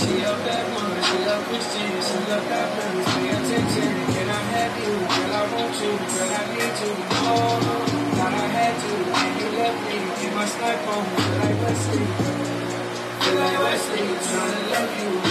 She a bad woman, she a Christian, she a bad woman, pay attention. Can I have you? Girl, I want you, girl, I need you. Oh, thought I had you, and you left me. Get my snipe on, feel like Wesley, trying to love you.